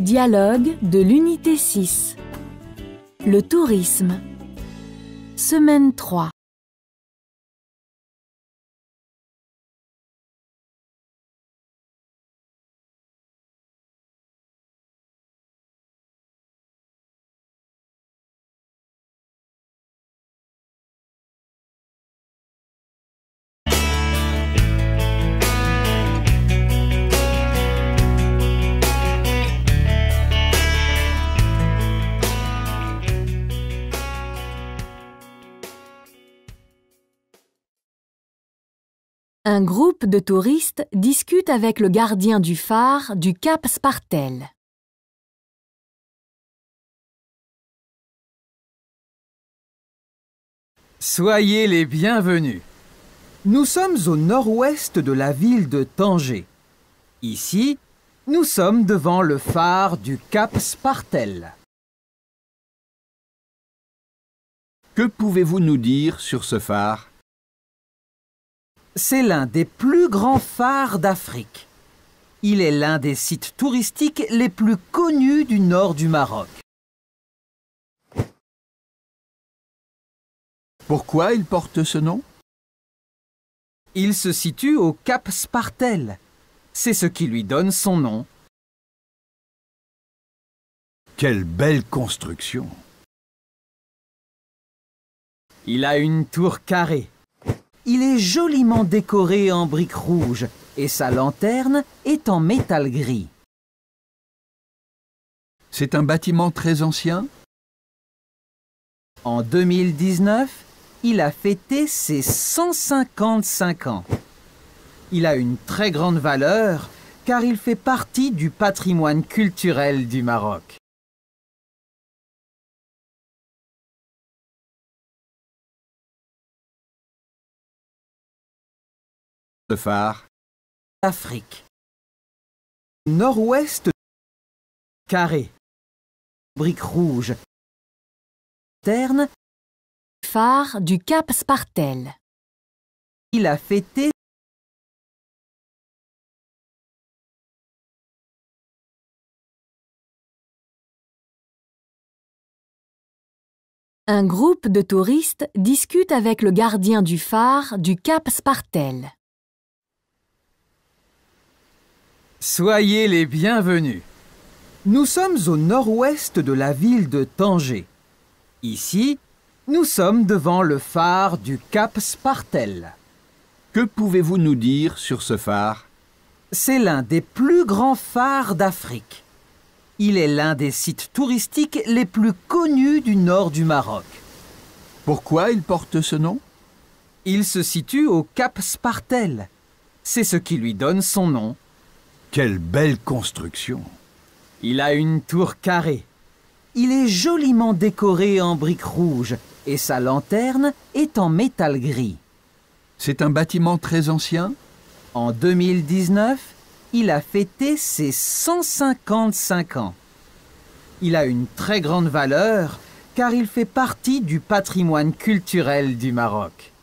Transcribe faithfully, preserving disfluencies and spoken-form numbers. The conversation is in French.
Dialogue de l'unité six. Le tourisme. Semaine trois. Un groupe de touristes discute avec le gardien du phare du Cap Spartel. Soyez les bienvenus. Nous sommes au nord-ouest de la ville de Tanger. Ici, nous sommes devant le phare du Cap Spartel. Que pouvez-vous nous dire sur ce phare ? C'est l'un des plus grands phares d'Afrique. Il est l'un des sites touristiques les plus connus du nord du Maroc. Pourquoi il porte ce nom ? Il se situe au Cap Spartel. C'est ce qui lui donne son nom. Quelle belle construction! Il a une tour carrée. Il est joliment décoré en briques rouges et sa lanterne est en métal gris. C'est un bâtiment très ancien ? En deux mille dix-neuf, il a fêté ses cent cinquante-cinq ans. Il a une très grande valeur car il fait partie du patrimoine culturel du Maroc. Ce phare. Afrique. Nord-ouest. Carré. Briques rouges. Terne. Phare du Cap Spartel. Il a fêté Un groupe de touristes discute avec le gardien du phare du Cap Spartel. Soyez les bienvenus. Nous sommes au nord-ouest de la ville de Tanger. Ici, nous sommes devant le phare du Cap Spartel. Que pouvez-vous nous dire sur ce phare ? C'est l'un des plus grands phares d'Afrique. Il est l'un des sites touristiques les plus connus du nord du Maroc. Pourquoi il porte ce nom ? Il se situe au Cap Spartel. C'est ce qui lui donne son nom. Quelle belle construction! Il a une tour carrée. Il est joliment décoré en briques rouges et sa lanterne est en métal gris. C'est un bâtiment très ancien ? En deux mille dix-neuf, il a fêté ses cent cinquante-cinq ans. Il a une très grande valeur car il fait partie du patrimoine culturel du Maroc.